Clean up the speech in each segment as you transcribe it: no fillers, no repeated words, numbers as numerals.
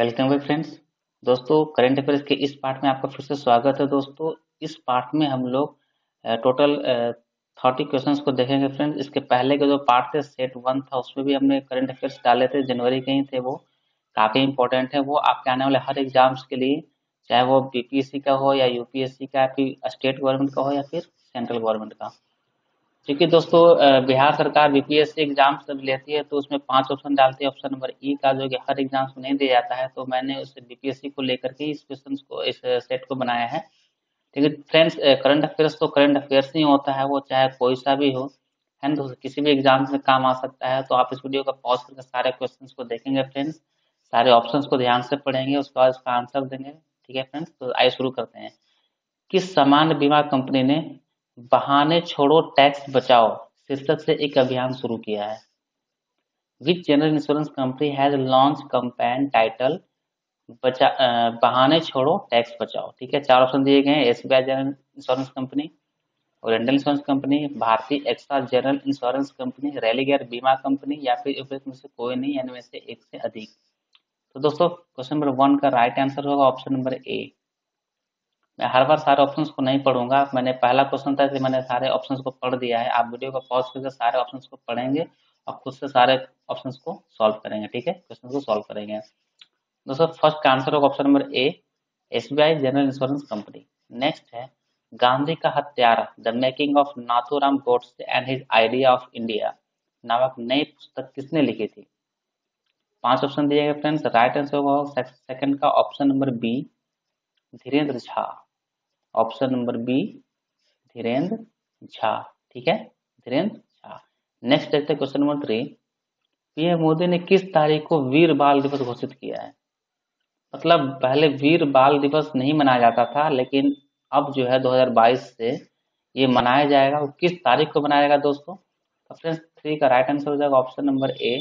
Welcome back friends. दोस्तों, current affairs के इस पार्ट में आपका फिर से स्वागत है। दोस्तों, इस पार्ट में हम लोग टोटल 30 क्वेश्चंस को देखेंगे फ्रेंड्स। इसके पहले के जो पार्ट थे सेट 1 था, उसमें भी हमने करंट अफेयर्स डाले थे, जनवरी के ही थे। वो काफ़ी इंपॉर्टेंट है। वो आपके आने वाले हर एग्जाम्स के लिए, चाहे वो बीपीएससी का हो या यूपीएससी का, फिर स्टेट गवर्नमेंट का हो या फिर सेंट्रल गवर्नमेंट का। क्योंकि दोस्तों बिहार सरकार बीपीएससी एग्जाम जब लेती है तो उसमें 5 ऑप्शन डालती है। ऑप्शन नंबर ई का जो कि हर एग्जाम को नहीं दिया जाता है, तो मैंने उस बीपीएससी को लेकर के इस क्वेश्चन को, इस सेट को बनाया है। ठीक है फ्रेंड्स, करंट अफेयर्स तो करंट अफेयर्स ही होता है, वो चाहे कोई सा भी हो, है ना। तो किसी भी एग्जाम में काम आ सकता है। तो आप इस वीडियो का पॉज करके सारे क्वेश्चंस को देखेंगे फ्रेंड्स, सारे ऑप्शंस को ध्यान से पढ़ेंगे, उसके बाद उसका आंसर देंगे। ठीक है फ्रेंड्स, तो आइए शुरू करते हैं। किस सामान्य बीमा कंपनी ने बहाने छोड़ो टैक्स बचाओ शीर्षक से एक अभियान शुरू किया है? Which general insurance company has launch campaign title बहाने छोड़ो टैक्स बचाओ? ठीक है, चार ऑप्शन दिए गए हैं। SBI general insurance company, oriental insurance company, Bharti AXA general insurance company, Religare बीमा कंपनी, या फिर उपरोक्त में से कोई नहीं, यानी में से एक से अधिक। तो दोस्तों, क्वेश्चन नंबर 1 का राइट आंसर होगा ऑप्शन नंबर ए। मैं हर बार सारे ऑप्शंस को नहीं पढ़ूंगा। मैंने पहला क्वेश्चन था इसलिए मैंने सारे ऑप्शंस को पढ़ दिया है। आप वीडियो को पॉज करके सारे ऑप्शंस को पढ़ेंगे और खुद से सारे ऑप्शंस को सॉल्व करेंगे। ठीक है, क्वेश्चन को सॉल्व करेंगे। दोस्तों, फर्स्ट का आंसर होगा option number A, SBI general insurance company. Next है, गांधी का हत्यारा the making of Nathuram Godse and his idea of India नामक नई पुस्तक किसने लिखी थी? 5 ऑप्शन दिए गए फ्रेंड्स। राइट आंसर होगा सेकंड का option number B, Dhirendra Jha. Option number B, Dhirendra Jha. ठीक है, धीरेन्द्र झा। नेक्स्ट देखते हैं क्वेश्चन नंबर 3। पीएम मोदी ने किस तारीख को वीर बाल दिवस घोषित किया है? मतलब पहले वीर बाल दिवस नहीं मनाया जाता था, लेकिन अब जो है 2022 से ये मनाया जाएगा। वो किस तारीख को मनाया जाएगा दोस्तों? तो फ्रेंड्स 3 का राइट आंसर हो जाएगा ऑप्शन नंबर ए,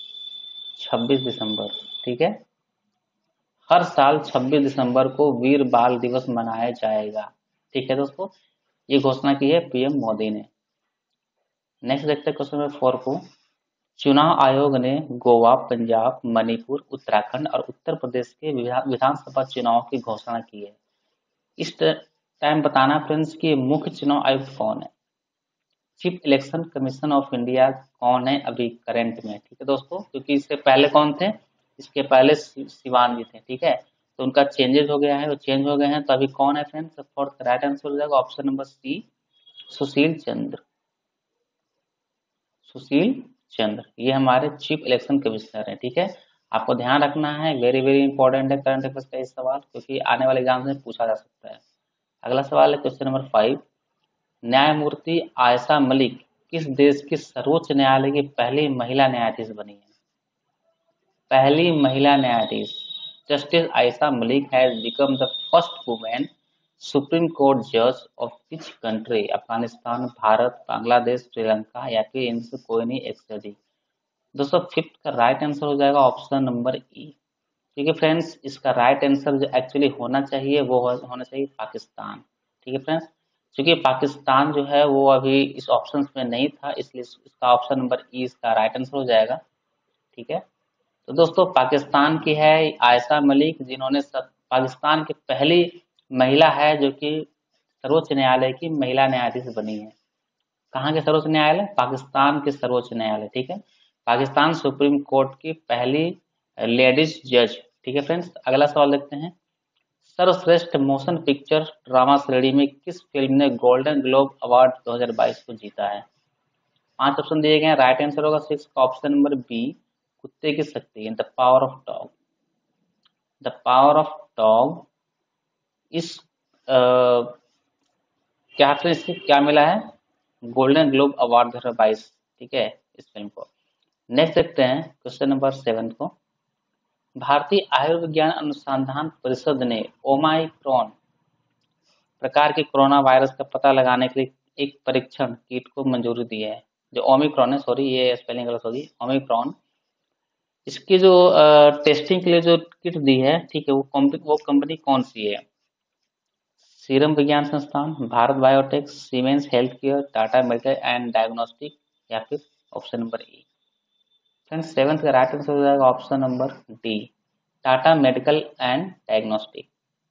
26 दिसंबर। ठीक है, हर साल 26 दिसंबर को वीर बाल दिवस मनाया जाएगा। ठीक है दोस्तों, ये घोषणा की है पीएम मोदी ने। नेक्स्ट देखते हैं क्वेश्चन नंबर 4 को। चुनाव आयोग ने गोवा, पंजाब, मणिपुर, उत्तराखंड और उत्तर प्रदेश के विधानसभा चुनाव की घोषणा की है। इस टाइम बताना फ्रेंड्स कि मुख्य चुनाव आयुक्त कौन है? Chief election commission of India कौन है अभी करंट में? ठीक है दोस्तों, क्योंकि इससे पहले कौन थे? इसके पहले शिवान जी थे। ठीक है, तो उनका चेंजेस हो गया है, वो चेंज हो गए हैं। तो अभी कौन है फ्रेंड्स? फोर्थ राइट आंसर हो जाएगा ऑप्शन नंबर सी, सुशील चंद्र। सुशील चंद्र ये हमारे चीफ इलेक्शन कमिश्नर हैं। ठीक है, आपको ध्यान रखना है, वेरी वेरी इंपॉर्टेंट है करंट अफेयर्स का ये सवाल, क्योंकि आने वाले एग्जाम में पूछा जा सकता है। अगला सवाल है क्वेश्चन नंबर 5। न्यायमूर्ति आयशा मलिक किस देश की सर्वोच्च न्यायालय की पहली महिला न्यायाधीश बनी है? पहली महिला न्यायाधीश। Justice Ayesha Malik has become the first women supreme court जज of which country? Afghanistan, Bharat, Bangladesh, Sri Lanka, या फिर इनसे कोई नहीं, एक से अधिक। दोस्तों, फिफ्थ का राइट आंसर हो जाएगा ऑप्शन नंबर ई। ठीक है फ्रेंड्स, इसका राइट आंसर जो एक्चुअली होना चाहिए वो होना चाहिए पाकिस्तान। ठीक है फ्रेंड्स, क्योंकि पाकिस्तान जो है वो अभी इस ऑप्शन में नहीं था, इसलिए इसका ऑप्शन नंबर ई इसका राइट आंसर हो जाएगा। ठीक है, तो दोस्तों पाकिस्तान की है आयशा मलिक, जिन्होंने पाकिस्तान की पहली महिला है जो कि सर्वोच्च न्यायालय की महिला न्यायाधीश बनी है। कहाँ के सर्वोच्च न्यायालय? पाकिस्तान के सर्वोच्च न्यायालय। ठीक है, पाकिस्तान सुप्रीम कोर्ट की पहली लेडीज जज। ठीक है फ्रेंड्स, अगला सवाल देखते हैं। सर्वश्रेष्ठ मोशन पिक्चर ड्रामा श्रेणी में किस फिल्म ने गोल्डन ग्लोब अवार्ड 2022 को जीता है? 5 ऑप्शन दिए गए हैं। राइट आंसर होगा 6 का ऑप्शन नंबर बी, कुत्ते की शक्ति, the power of dog. The power of dog इस क्या इससे क्या मिला है? Golden globe award 2022। ठीक है, इस फिल्म को। नेक्स्ट देखते हैं क्वेश्चन नंबर 7 को। भारतीय आयुर्विज्ञान अनुसंधान परिषद ने ओमाइक्रॉन प्रकार के कोरोना वायरस का पता लगाने के लिए एक परीक्षण किट को मंजूरी दी है। जो ओमिक्रॉन है, सॉरी ये स्पेलिंग गलत होगी, ओमिक्रॉन, इसकी जो टेस्टिंग के लिए जो किट दी है, ठीक है, वो कंपनी कौन सी है? सीरम विज्ञान संस्थान, Bharat Biotech, Siemens Health Care, Tata Medical and Diagnostic, या फिर ऑप्शन नंबर ए। फ्रेंड्स 7th का राइट आंसर हो जाएगा option number D, Tata Medical and Diagnostic,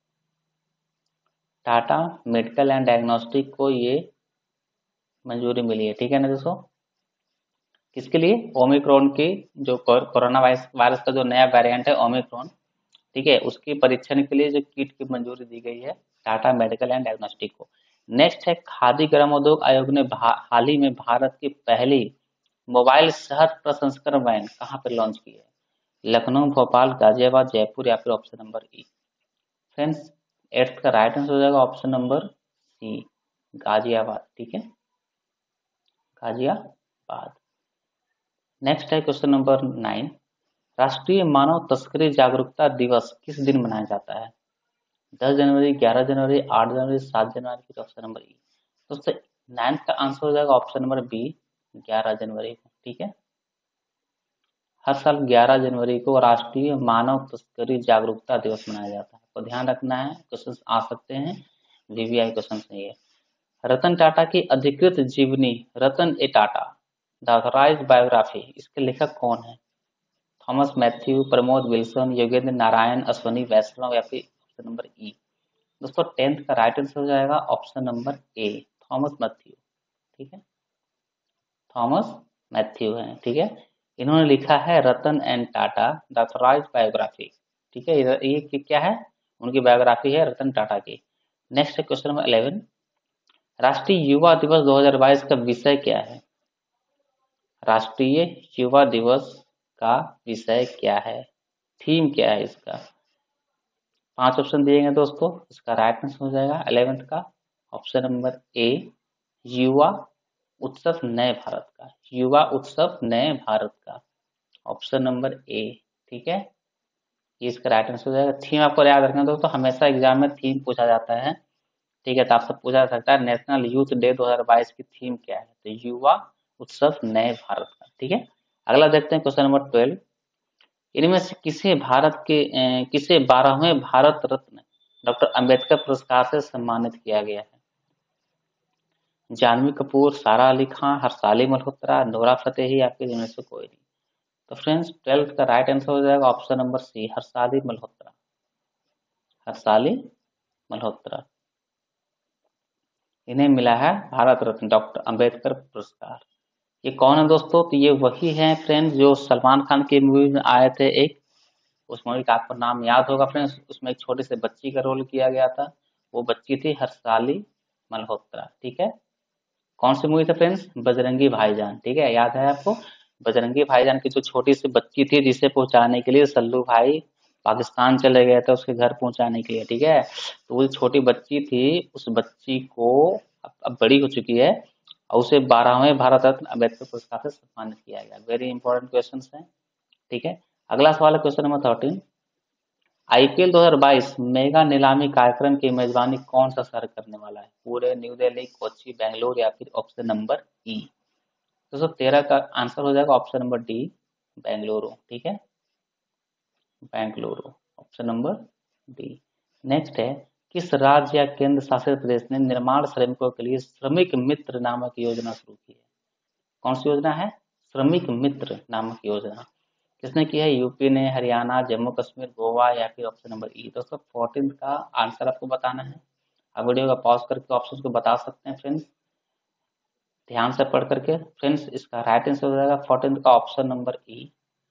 Tata Medical and Diagnostic को ये मंजूरी मिली है, ठीक है ना दोस्तों। किसके लिए? ओमिक्रॉन की, जो कोरोना वायरस का जो नया वेरिएंट है ओमिक्रॉन, ठीक है, उसकी परीक्षण के लिए जो किट की मंजूरी दी गई है टाटा मेडिकल एंड डायग्नोस्टिक को। नेक्स्ट है, खादी ग्रामोद्योग आयोग ने हाल ही में भारत की पहली मोबाइल शहद प्रसंस्करण वैन कहाँ पर लॉन्च की है? लखनऊ, भोपाल, गाजियाबाद, जयपुर या फिर option number E. Friends, eighth का राइट आंसर हो जाएगा ऑप्शन नंबर सी, गाजियाबाद, ठीक है, गाजियाबाद। नेक्स्ट है क्वेश्चन नंबर 9, राष्ट्रीय मानव तस्करी जागरूकता दिवस किस दिन मनाया जाता है? 10 जनवरी, 11 जनवरी, 8 जनवरी, 7 जनवरी, फिर ऑप्शन नंबर ई। दोस्तों 9th का आंसर हो जाएगा ऑप्शन नंबर बी, 11 जनवरी को, ठीक है। हर साल 11 जनवरी को राष्ट्रीय मानव तस्करी जागरूकता दिवस मनाया जाता है, तो ध्यान रखना है, क्वेश्चन आ सकते हैं, वीवीआई क्वेश्चन नहीं है। रतन टाटा की अधिकृत जीवनी Ratan A Tata the authorised biography, इसके लेखक कौन है? थॉमस मैथ्यू, प्रमोद विल्सन, योगेंद्र नारायण, अश्वनी वैष्णव या फिर ऑप्शन नंबर ई। दोस्तों 10th का राइट आंसर हो जाएगा option number A, Thomas Mathew, ठीक है, थॉमस मैथ्यू है, ठीक है। इन्होंने लिखा है Ratan and Tata the authorised biography, ठीक है, ये क्या है? उनकी बायोग्राफी है रतन टाटा की। नेक्स्ट है क्वेश्चन नंबर 11, राष्ट्रीय युवा दिवस 2022 का विषय क्या है? राष्ट्रीय युवा दिवस का विषय क्या है, थीम क्या है इसका? 5 ऑप्शन दिए गए दोस्तों, इसका राइट आंसर हो जाएगा 11th का ऑप्शन नंबर ए, युवा उत्सव नए भारत का, युवा उत्सव नए भारत का, ऑप्शन नंबर ए, ठीक है, ये इसका राइट आंसर हो जाएगा। थीम आपको याद रखना दोस्तों, हमेशा एग्जाम में थीम पूछा जाता है, ठीक है, तो आपसे पूछा जा सकता है नेशनल यूथ डे 2022 की थीम क्या है, तो युवा उत्सव नए भारत का, ठीक है। अगला देखते हैं क्वेश्चन नंबर 12, इनमें से किसे 12वें भारत रत्न डॉक्टर अंबेडकर पुरस्कार से सम्मानित किया गया है? जानवी कपूर, सारा अली खान, हर्षाली मल्होत्रा, नोरा फतेही या फिर इनमें से कोई नहीं। तो फ्रेंड्स 12th का राइट आंसर हो जाएगा option number C, Harshaali Malhotra, Harshaali Malhotra, इन्हें मिला है भारत रत्न डॉक्टर अंबेडकर पुरस्कार। ये कौन है दोस्तों? तो ये वही है फ्रेंड्स जो सलमान खान की मूवी में आए थे, एक उस मूवी का आपको नाम याद होगा फ्रेंड्स, उसमें एक छोटी सी बच्ची का रोल किया गया था, वो बच्ची थी हर्षाली मल्होत्रा, ठीक है। कौन सी मूवी थी फ्रेंड्स? बजरंगी भाईजान, ठीक है, याद है आपको? बजरंगी भाईजान की जो छोटी सी बच्ची थी जिसे पहुंचाने के लिए सल्लू भाई पाकिस्तान चले गए थे उसके घर पहुंचाने के लिए, ठीक है, तो वो छोटी बच्ची थी, उस बच्ची को अब बड़ी हो चुकी है और उसे 12वें भारत रत्न अम्बेडकर पुरस्कार से सम्मानित किया गया। वेरी इंपॉर्टेंट क्वेश्चन है, ठीक है। अगला सवाल है क्वेश्चन नंबर 13, आईपीएल 2022 मेगा नीलामी कार्यक्रम की मेजबानी कौन सा शहर करने वाला है? पुणे, न्यू दिल्ली, कोच्चि, बेंगलोर या फिर ऑप्शन नंबर ई। दोस्तों 13 का आंसर हो जाएगा ऑप्शन नंबर डी, बेंगलुरु, ठीक है, Bengaluru, option number D. Next है, किस राज्य या केंद्र शासित प्रदेश ने निर्माण श्रमिकों के लिए श्रमिक मित्र नामक योजना शुरू की है? कौन सी योजना है? श्रमिक मित्र नामक योजना, किसने की है? यूपी ने, हरियाणा, जम्मू कश्मीर, गोवा या फिर ऑप्शन नंबर ई। दोस्तों 14th का आंसर आपको बताना है, आप वीडियो का पॉज करके ऑप्शन को बता सकते हैं फ्रेंड्स, ध्यान से पढ़ करके। फ्रेंड्स इसका राइट आंसर हो जाएगा 14th का ऑप्शन नंबर ई।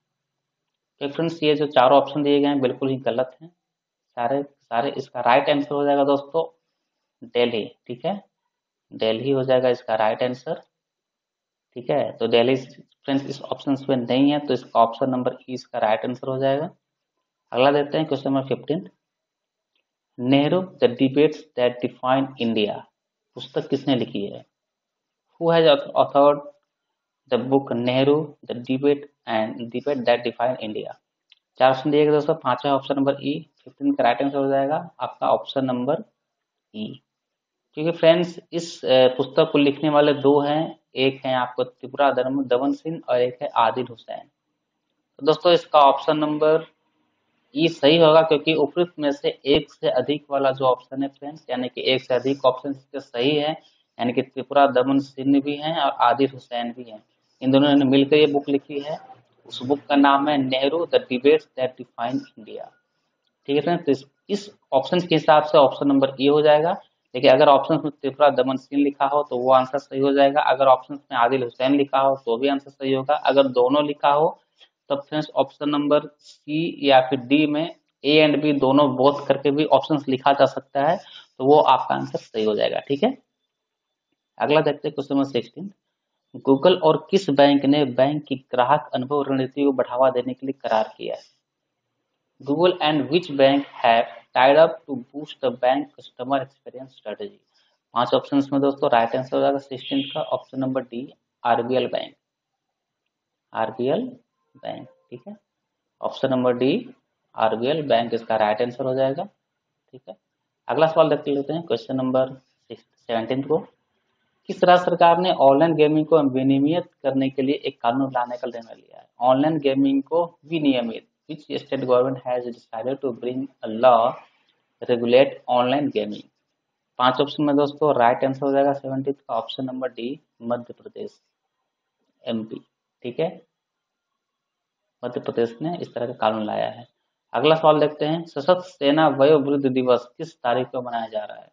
तो फ्रेंड्स ये जो चारों ऑप्शन दिए गए हैं बिल्कुल ही गलत हैं, सारे सारे। इसका राइट आंसर हो जाएगा दोस्तों दिल्ली, ठीक है, दिल्ली हो जाएगा इसका राइट आंसर, ठीक है। तो दिल्ली फ्रेंड्स इस ऑप्शन में नहीं है, तो इसका ऑप्शन नंबर ई इसका राइट आंसर हो जाएगा। अगला देखते हैं question number 15, Nehru the debates that define India पुस्तक किसने लिखी है? Who has authored the book Nehru the debate that define India? चार ऑप्शन दिए गए दोस्तों, पांचवा ऑप्शन नंबर ई, 15 का राइट आंसर हो जाएगा आपका ऑप्शन नंबर ई। क्योंकि फ्रेंड्स इस पुस्तक को लिखने वाले दो हैं, एक है आपको त्रिपुरा दमन सिंह और एक है आदिल हुसैन। तो दोस्तों इसका ऑप्शन नंबर ई सही होगा, क्योंकि उपयुक्त में से एक से अधिक वाला जो ऑप्शन है फ्रेंड्स, यानी कि एक से अधिक ऑप्शन इसके सही है, यानी कि त्रिपुरा दमन सिंह भी हैं और आदिल हुसैन भी हैं, इन दोनों ने मिलकर ये बुक लिखी है। उस बुक का नाम है Nehru the debates that define India. ठीक है फ्रेंड्स, तो इस ऑप्शन के हिसाब से ऑप्शन नंबर ए हो जाएगा। देखिए अगर ऑप्शन में त्रिपुरा दमन सिंह लिखा हो तो वो आंसर सही हो जाएगा, अगर ऑप्शन में आदिल हुसैन लिखा हो तो भी आंसर सही होगा, अगर दोनों लिखा हो तो फ्रेंड्स ऑप्शन नंबर सी या फिर डी में ए एंड बी दोनों बोथ करके भी ऑप्शन लिखा जा सकता है, तो वो आपका आंसर सही हो जाएगा। ठीक है, अगला देखते हैं क्वेश्चन नंबर 16। गूगल और किस बैंक ने बैंक की ग्राहक अनुभव रणनीति को बढ़ावा देने के लिए करार किया है? Google and which bank have tied up to boost the bank customer experience strategy? पांच ऑप्शन में दोस्तों राइट आंसर हो जाएगा 16 का option number D, RBL bank. RBL bank, ठीक है, option number D RBL bank इसका राइट आंसर हो जाएगा। ठीक है, अगला सवाल देख लेते हैं क्वेश्चन नंबर 17 को। किस राज्य सरकार ने ऑनलाइन गेमिंग को विनियमित करने के लिए एक कानून लाने का निर्णय लिया है? ऑनलाइन गेमिंग को विनियमित, which state government has decided to bring a law regulate online gaming? पांच ऑप्शन में दोस्तों राइट आंसर हो जाएगा 17 का option number D, Madhya Pradesh, MP. ठीक है, मध्य प्रदेश ने इस तरह का कानून लाया है। अगला सवाल देखते हैं, सशस्त्र सेना वयोवृद्ध दिवस किस तारीख को मनाया जा रहा है?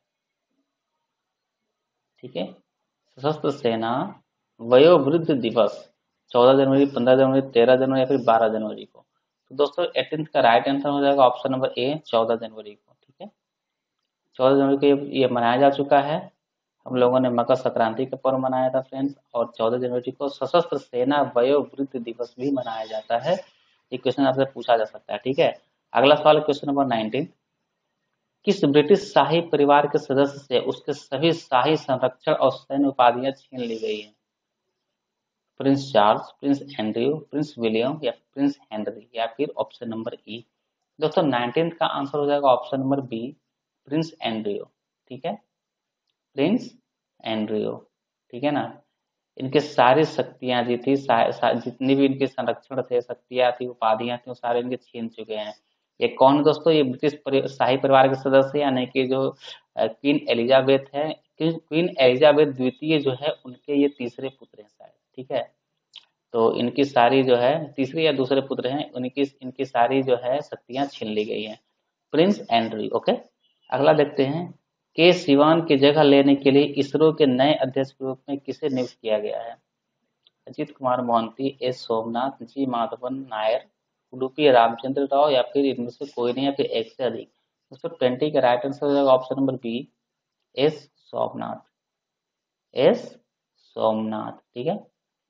ठीक है, सशस्त्र सेना वयोवृद्ध दिवस 14 जनवरी, 15 जनवरी, 13 जनवरी या फिर 12 जनवरी को? तो दोस्तों 18 का राइट आंसर हो जाएगा ऑप्शन नंबर ए, 14 जनवरी को। ठीक है, 14 जनवरी को ये मनाया जा चुका है। हम लोगों ने मकर संक्रांति का पर्व मनाया था फ्रेंड्स, और 14 जनवरी को सशस्त्र सेना वयोवृद्ध दिवस भी मनाया जाता है। ये क्वेश्चन आपसे पूछा जा सकता है। ठीक है, अगला सवाल क्वेश्चन नंबर 19। किस ब्रिटिश शाही परिवार के सदस्य से उसके सभी शाही संरक्षण और सैन्य उपाधियां छीन ली गई हैं? Prince Charles, Prince Andrew, Prince William या प्रिंस हेनरी या फिर ऑप्शन नंबर ई? दोस्तों 19 का आंसर हो जाएगा option number B, Prince Andrew. ठीक है, प्रिंस एंड्रयू। ठीक है ना, इनके सारी शक्तियां जी थी, जितनी भी इनके संरक्षण थे, शक्तियां थी, उपाधियां थी, वो सारे इनके छीन चुके हैं। ये कौन है दोस्तों? ये ब्रिटिश शाही परिवार के सदस्य यानी कि जो क्वीन एलिजाबेथ है, क्वीन एलिजाबेथ द्वितीय जो है उनके ये तीसरे पुत्र हैं शायद। ठीक है, तो इनकी सारी जो है तीसरे या दूसरे पुत्र हैं, उनकी इनकी सारी जो है शक्तियां छीन ली गई हैं। Prince Andrew. ओके, अगला देखते हैं, के सिवान की जगह लेने के लिए इसरो के नए अध्यक्ष के रूप में किसे नियुक्त किया गया है? अजीत कुमार मोहंती, एस सोमनाथ, जी माधवन नायर, उडुपी रामचंद्र राव या फिर इनमें से कोई नहीं या फिर एक से अधिक? दोस्तों 20 का राइट आंसर हो जाएगा option number B, S Somanath, S Somanath. ठीक है,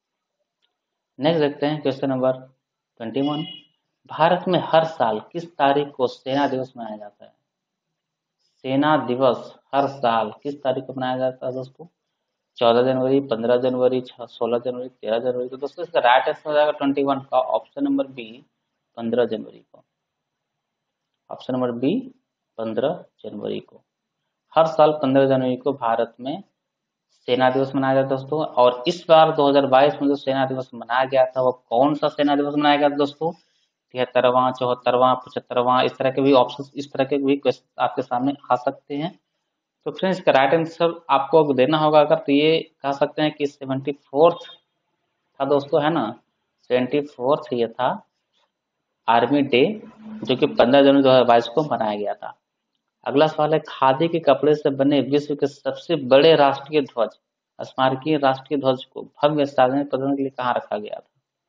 नेक्स्ट देखते हैं क्वेश्चन नंबर 21। भारत में हर साल किस तारीख को सेना दिवस मनाया जाता है? सेना दिवस हर साल किस तारीख को मनाया जाता है दोस्तों? 14 जनवरी, 15 जनवरी, 16 जनवरी, 13 जनवरी? तो दोस्तों इसका राइट आंसर हो जाएगा 21 का ऑप्शन नंबर बी, 15 जनवरी को। ऑप्शन नंबर बी, 15 जनवरी को। हर साल 15 जनवरी को भारत में सेना दिवस मनाया जाता है दोस्तों। और इस बार 2022 में जो सेना दिवस मनाया गया था वो कौन सा सेना दिवस मनाया गया था दोस्तों? 73वां, 74वां, 75वां, इस तरह के भी ऑप्शन, इस तरह के भी क्वेश्चन आपके सामने आ सकते हैं। तो फ्रेंड्स इसका राइट आंसर आपको देना होगा अगर, तो ये कह सकते हैं कि 74th था दोस्तों, है ना, 74th ये था आर्मी डे, जो कि 15 जनवरी 2022 को मनाया गया था। अगला सवाल है, खादी के कपड़े से बने विश्व के सबसे बड़े राष्ट्रीय ध्वज, स्मारकीय राष्ट्रीय ध्वज को भव्य सार्वजनिक प्रदर्शन के लिए कहाँ रखा गया था?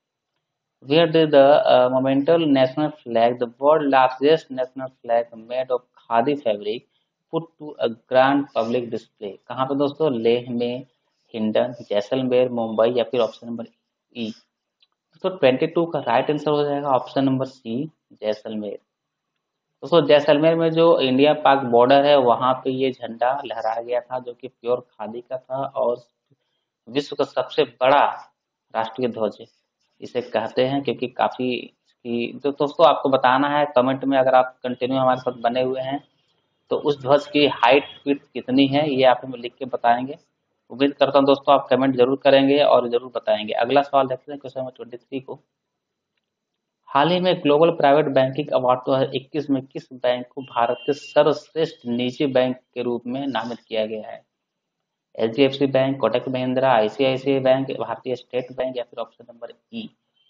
Where did the monumental national flag, the world largest national flag made of khadi fabric, put to a grand public display? कहाँ पे दोस्तों? लेह में, हिंडन, जैसलमेर, मुंबई या फिर ऑप्शन नंबर ई? दोस्तों 22 का राइट आंसर हो जाएगा ऑप्शन नंबर सी, जैसलमेर। दोस्तों जैसलमेर में जो इंडिया पाक बॉर्डर है वहां पे ये झंडा लहराया गया था, जो कि प्योर खादी का था और विश्व का सबसे बड़ा राष्ट्रीय ध्वज इसे कहते हैं, क्योंकि काफी तो दोस्तों आपको बताना है कमेंट में, अगर आप कंटिन्यू हमारे साथ बने हुए हैं तो उस ध्वज की हाइट विड्थ कितनी है ये आप हमें लिख के बताएंगे। उम्मीद करता हूँ दोस्तों आप कमेंट जरूर करेंगे और जरूर बताएंगे। अगला सवाल देखते हैं क्वेश्चन नंबर 23 को। हाल ही में ग्लोबल प्राइवेट बैंकिंग अवार्ड 2021 में किस बैंक को भारत के सर्वश्रेष्ठ निजी बैंक के रूप में नामित किया गया है? HDFC bank, Kotak Mahindra, ICICI bank, भारतीय स्टेट बैंक या फिर ऑप्शन नंबर ई?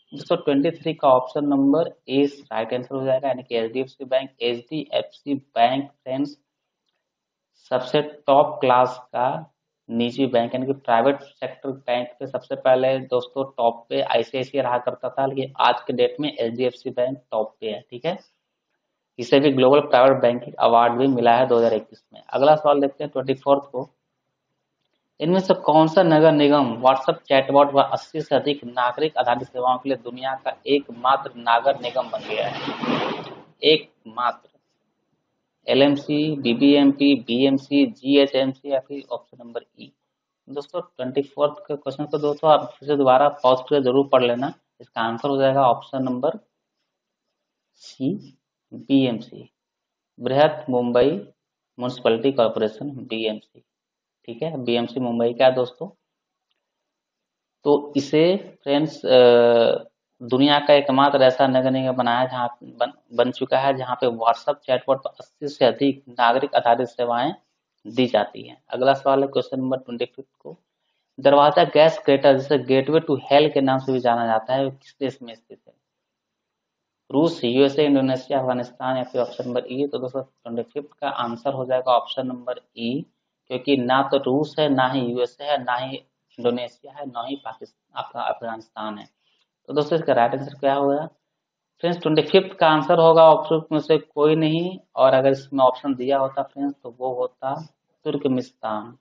दोस्तों 23 का option number A right answer हो जाएगा, यानी कि HDFC bank. HDFC bank friends सबसे टॉप क्लास का निजी बैंक, यानी कि प्राइवेट सेक्टर बैंक पे सबसे पहले दोस्तों टॉप पे आईसीआईसीआई रहा करता था, लेकिन आज के डेट में एचडीएफसी बैंक टॉप पे है। ठीक है, इसे भी ग्लोबल प्राइवेट बैंकिंग अवार्ड भी मिला है 2021 में। अगला सवाल देखते हैं 24 को। इनमें से कौन सा नगर निगम व्हाट्सएप चैटबॉट व 80 से अधिक नागरिक आधारित सेवाओं के लिए दुनिया का एकमात्र नागर निगम बन गया है? एकमात्र। एलएमसी, बीबीएमपी, बीएमसी, जीएचएमसी, या फिर ऑप्शन नंबर ई। दोस्तों 24 के क्वेश्चन को दोस्तों आप फिर से दोबारा पॉज करके जरूर पढ़ लेना। इसका आंसर हो जाएगा ऑप्शन नंबर सी, बीएमसी, बृहत मुंबई म्यूनिसिपैलिटी कॉर्पोरेशन, बीएमसी। ठीक है, बीएमसी मुंबई का है दोस्तों। तो इसे फ्रेंड्स दुनिया का एकमात्र ऐसा नगर निगम बनाया जहाँ बन चुका है जहाँ पे व्हाट्सएप चैटबॉट पर 80 से अधिक नागरिक आधारित सेवाएं दी जाती हैं। अगला सवाल है क्वेश्चन नंबर 25 को। दरवाजा गैस क्रेटर, जिसे गेटवे टू हेल के नाम से भी जाना जाता है, किस देश में स्थित है? रूस, यूएसए, इंडोनेशिया, अफगानिस्तान, या फिर ऑप्शन नंबर ई। तो दोस्तों 25 का आंसर हो जाएगा ऑप्शन नंबर ई, क्योंकि ना तो रूस है, ना ही यूएसए है, ना ही इंडोनेशिया है, ना ही पाकिस्तान अफगानिस्तान है। तो दोस्तों इसका राइट आंसर क्या होगा फ्रेंड्स? 25 का आंसर होगा ऑप्शन में से कोई नहीं, और अगर इसमें ऑप्शन दिया होता फ्रेंड्स तो वो होता तुर्कमिस्तान।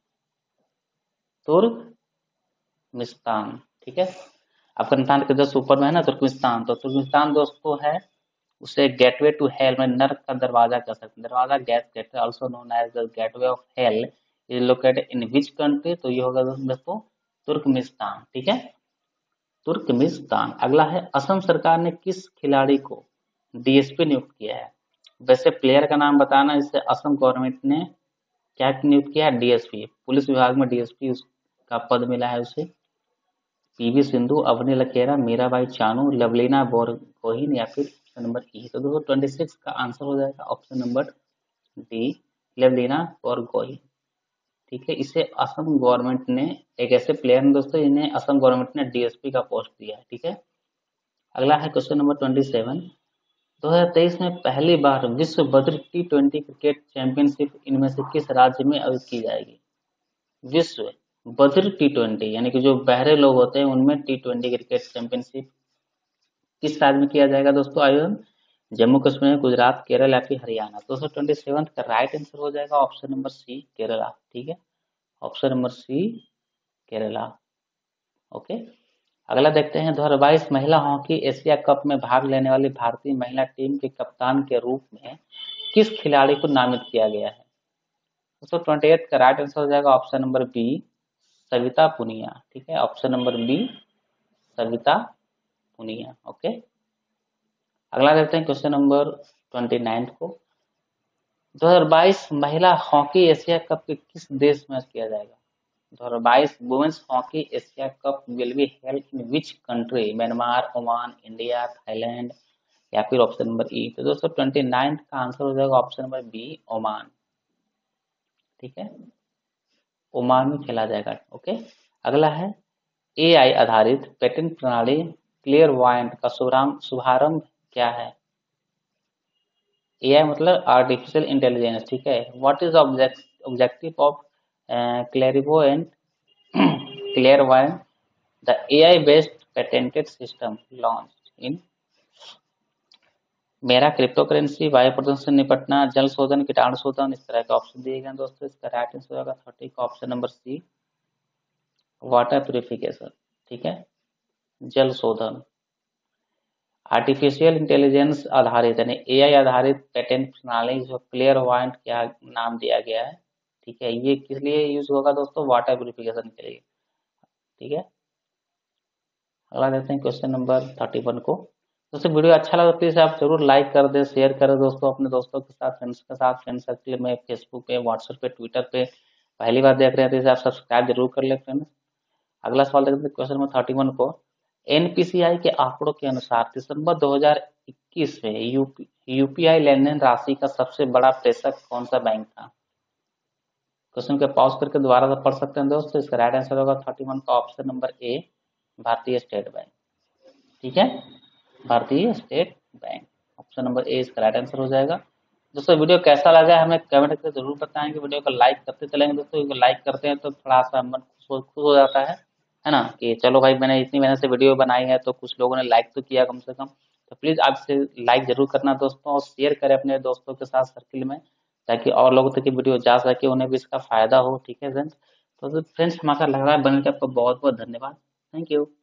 तुर्कमिस्तान, ठीक है। अफगानिस्तान के जस्ट ऊपर में है ना तुर्कमिस्तान, तो तुर्कमिस्तान दोस्तों है उसे गेटवे टू हेल में नर्क का दरवाजा कह सकते हैं। Darvaza gas gateway also known as the gateway of hell is located in which country? तो ये होगा दोस्तों तुर्कमिस्तान। ठीक है, तुर्कमिस्तान। अगला है असम सरकार ने किस खिलाड़ी को डीएसपी नियुक्त किया है? वैसे प्लेयर का नाम बताना, इससे असम गवर्नमेंट ने क्या नियुक्त किया है? डीएसपी। पुलिस विभाग में डीएसपी का पद मिला है उसे। पीवी सिंधु, अवनी लखेरा, मीराबाई चानू, लवलीना बोरगोहिन, या फिर ऑप्शन नंबर ई। तो दोस्तों 26 का आंसर हो जाएगा option number D, Lovlina Borgohain. ठीक है, इसे असम गवर्नमेंट ने, एक ऐसे प्लेयर हैं दोस्तों इन्हें असम गवर्नमेंट ने डीएसपी का पोस्ट दिया है। ठीक है, अगला है क्वेश्चन नंबर 27। 2023 में पहली बार विश्व बद्र टी20 क्रिकेट चैंपियनशिप इनमें से किस राज्य में आयोजित की जाएगी? विश्व बद्र टी20, यानी कि जो बहरे लोग होते हैं उनमें टी20 क्रिकेट चैंपियनशिप किस राज्य में किया जाएगा दोस्तों आयोजन? जम्मू कश्मीर, गुजरात, केरल, या फिर हरियाणा। दोस्तों 27 का राइट आंसर हो जाएगा ऑप्शन नंबर सी, केरला। ठीक है, option number C, Kerala. Okay, अगला देखते हैं 2022 महिला हॉकी एशिया कप में भाग लेने वाली भारतीय महिला टीम के कप्तान के रूप में किस खिलाड़ी को नामित किया गया है? दोस्तों 28 का राइट आंसर हो जाएगा option number B, Savita Punia. ठीक है, option number B, Savita Punia. Okay, अगला देखते हैं क्वेश्चन नंबर 29 को। 2022 महिला हॉकी एशिया कप के किस देश में किया जाएगा? 2022 women's hockey Asia Cup will be held in which country? Myanmar, Oman, India, Thailand, या फिर ऑप्शन नंबर ई। तो दोस्तों 29 का आंसर हो जाएगा ऑप्शन नंबर बी, ओमान। ठीक है, ओमान में खेला जाएगा। ओके, अगला है एआई आधारित पेटेंट प्रणाली क्लियर वायंट का शुभारंभ क्या है? एआई मतलब आर्टिफिशियल इंटेलिजेंस। ठीक है, what is objective of clairvoyant clairvoyant, the AI based patented system launch in? मेरा क्रिप्टो करेंसी, वायु प्रदूषण से निपटना, जल शोधन, कीटाणु शोधन, इस तरह के ऑप्शन दिए गए दोस्तों। इसका राइट आंसर होगा 30 का option number C, water purification. ठीक है, जल शोधन। आर्टिफिशियल इंटेलिजेंस आधारित यानी एआई आधारित पेटेंट प्रणाली जो क्लियर वाइंट क्या नाम दिया गया है। ठीक है, ये किस लिए यूज होगा दोस्तों? वाटर प्यूरिफिकेशन के लिए। ठीक है, अगला देखते हैं क्वेश्चन नंबर 31 को। दोस्तों वीडियो अच्छा लगा तो प्लीज आप जरूर लाइक कर दें, शेयर करें दोस्तों अपने दोस्तों के साथ, फ्रेंड्स के साथ, फ्रेंड सर्कल में, फेसबुक पे, व्हाट्सएप पे, ट्विटर पे। पहली बार देख रहे हैं तो इसे आप सब्सक्राइब जरूर कर ले फ्रेंड्स। अगला सवाल देखते हैं क्वेश्चन नंबर 31 को। एनपीसीआई के आंकड़ों के अनुसार दिसंबर 2021 में यूपीआई लेन देन राशि का सबसे बड़ा प्रेषक कौन सा बैंक था? क्वेश्चन को पॉज करके दोबारा से पढ़ सकते हैं दोस्तों। इसका राइट आंसर होगा 31 का ऑप्शन नंबर ए, भारतीय स्टेट बैंक। ठीक है, भारतीय state bank. Option number A इसका राइट आंसर हो जाएगा। दोस्तों वीडियो कैसा लगा हमें कमेंट करके जरूर बताएंगे। वीडियो को लाइक करते चलेंगे दोस्तों, क्योंकि लाइक करते हैं तो थोड़ा सा मन खुश हो जाता है ना, कि चलो भाई मैंने इतनी मेहनत से वीडियो बनाई है तो कुछ लोगों ने लाइक तो किया कम से कम। तो प्लीज आपसे लाइक जरूर करना दोस्तों, और शेयर करें अपने दोस्तों के साथ सर्किल में, ताकि और लोगों तक ये वीडियो जा सके, उन्हें भी इसका फायदा हो। ठीक है फ्रेंड्स, तो फ्रेंड्स हमारा लग रहा है बनने का आपको बहुत बहुत धन्यवाद। Thank you.